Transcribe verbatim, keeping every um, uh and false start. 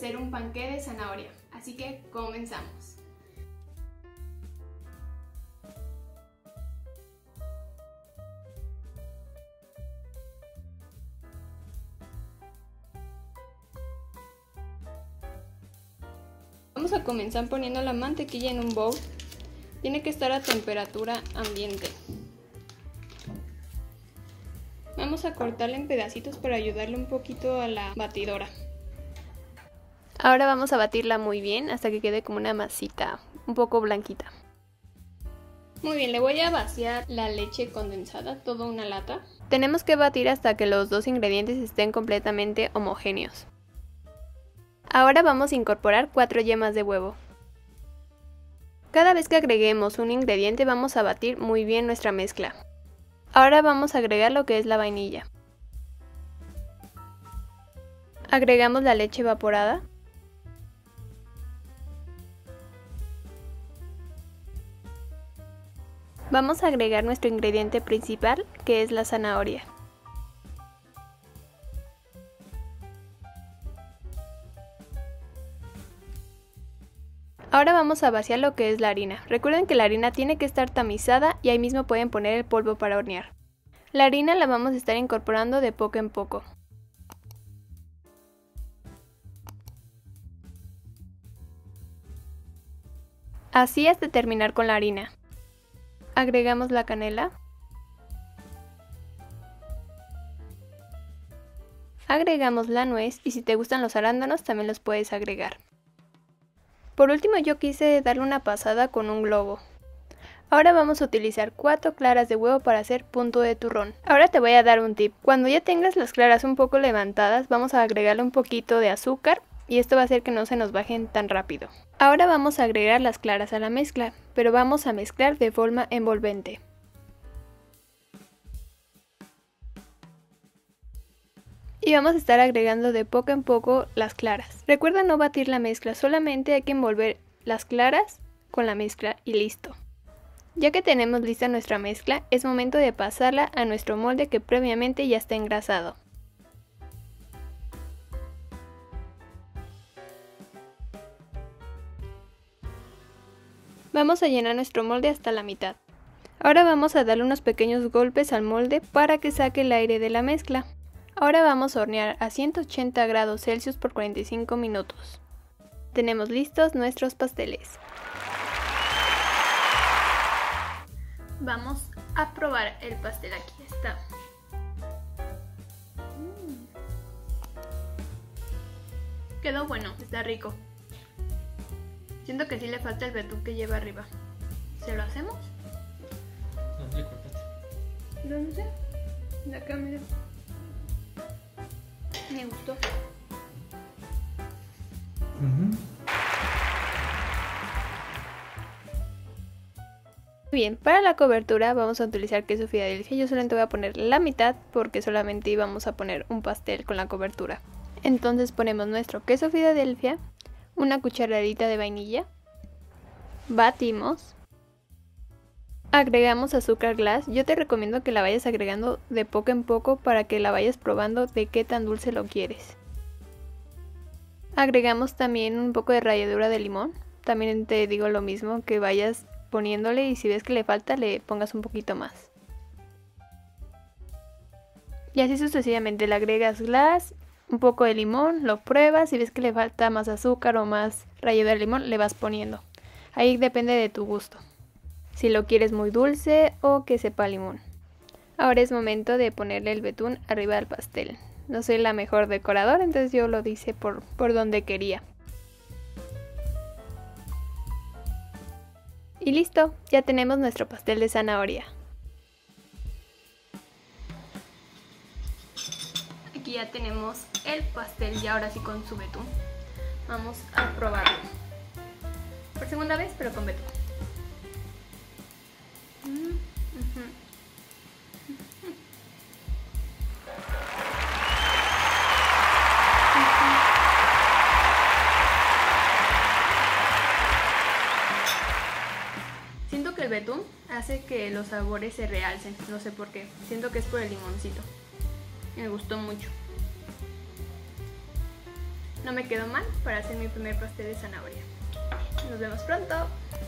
hacer un panqué de zanahoria, así que comenzamos. Vamos a comenzar poniendo la mantequilla en un bowl. Tiene que estar a temperatura ambiente. Vamos a cortarla en pedacitos para ayudarle un poquito a la batidora. Ahora vamos a batirla muy bien hasta que quede como una masita un poco blanquita. Muy bien, le voy a vaciar la leche condensada, toda una lata. Tenemos que batir hasta que los dos ingredientes estén completamente homogéneos. Ahora vamos a incorporar cuatro yemas de huevo. Cada vez que agreguemos un ingrediente vamos a batir muy bien nuestra mezcla. Ahora vamos a agregar lo que es la vainilla. Agregamos la leche evaporada. Vamos a agregar nuestro ingrediente principal, que es la zanahoria. Ahora vamos a vaciar lo que es la harina. Recuerden que la harina tiene que estar tamizada y ahí mismo pueden poner el polvo para hornear. La harina la vamos a estar incorporando de poco en poco. Así hasta terminar con la harina. Agregamos la canela. Agregamos la nuez y si te gustan los arándanos también los puedes agregar. Por último yo quise darle una pasada con un globo. Ahora vamos a utilizar cuatro claras de huevo para hacer punto de turrón. Ahora te voy a dar un tip. Cuando ya tengas las claras un poco levantadas vamos a agregarle un poquito de azúcar y esto va a hacer que no se nos bajen tan rápido. Ahora vamos a agregar las claras a la mezcla, pero vamos a mezclar de forma envolvente. Y vamos a estar agregando de poco en poco las claras. Recuerda no batir la mezcla, solamente hay que envolver las claras con la mezcla y listo. Ya que tenemos lista nuestra mezcla, es momento de pasarla a nuestro molde que previamente ya está engrasado. Vamos a llenar nuestro molde hasta la mitad. Ahora vamos a darle unos pequeños golpes al molde para que saque el aire de la mezcla. Ahora vamos a hornear a ciento ochenta grados Celsius por cuarenta y cinco minutos. Tenemos listos nuestros pasteles. Vamos a probar el pastel, aquí está. Mm. Quedó bueno, está rico. Siento que sí le falta el betún que lleva arriba. ¿Se lo hacemos? ¿Dónde le cortaste? ¿Dónde sé? De acá, mira. Me gustó. Uh-huh. Bien, para la cobertura vamos a utilizar queso Filadelfia. Yo solamente voy a poner la mitad porque solamente íbamos a poner un pastel con la cobertura. Entonces ponemos nuestro queso Filadelfia, una cucharadita de vainilla, batimos, agregamos azúcar glass. Yo te recomiendo que la vayas agregando de poco en poco para que la vayas probando de qué tan dulce lo quieres. Agregamos también un poco de ralladura de limón. También te digo lo mismo, que vayas poniéndole y si ves que le falta le pongas un poquito más. Y así sucesivamente le agregas glass, un poco de limón, lo pruebas, si ves que le falta más azúcar o más ralladura de limón le vas poniendo. Ahí depende de tu gusto. Si lo quieres muy dulce o que sepa limón. Ahora es momento de ponerle el betún arriba del pastel. No soy la mejor decoradora, entonces yo lo hice por, por donde quería. Y listo, ya tenemos nuestro pastel de zanahoria. Aquí ya tenemos el pastel y ahora sí con su betún. Vamos a probarlo. Por segunda vez, pero con betún. Siento que el betún hace que los sabores se realcen, no sé por qué. Siento que es por el limoncito. Me gustó mucho. No me quedó mal para hacer mi primer pastel de zanahoria. Nos vemos pronto.